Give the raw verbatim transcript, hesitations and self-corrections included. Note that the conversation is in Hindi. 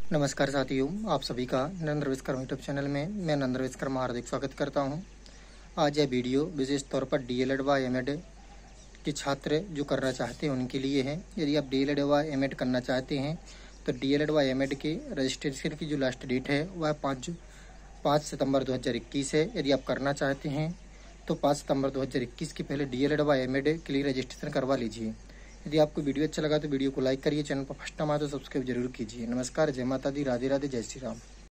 नमस्कार साथियों, आप सभी का नरेंद्र विश्वकर्मा यूट्यूब चैनल में मैं नरेंद्र विश्वकर्मा हार्दिक स्वागत करता हूं। आज यह वीडियो विशेष तौर पर डीएलएड व एमएड के छात्र जो करना चाहते हैं उनके लिए है। यदि आप डीएलएड व एमएड करना चाहते हैं तो डीएलएड व एमएड के रजिस्ट्रेशन की जो लास्ट डेट है वह पाँच पाँच सितंबर दो हज़ार इक्कीस है। यदि आप करना चाहते हैं तो पाँच सितंबर दो हज़ार इक्कीस के पहले डीएलएड व एमएड के लिए रजिस्ट्रेशन करवा लीजिए। यदि आपको वीडियो अच्छा लगा तो वीडियो को लाइक करिए, चैनल पर फर्स्ट टाइम आए तो सब्सक्राइब जरूर कीजिए। नमस्कार, जय माता दी, राधे राधे, जय श्री राम।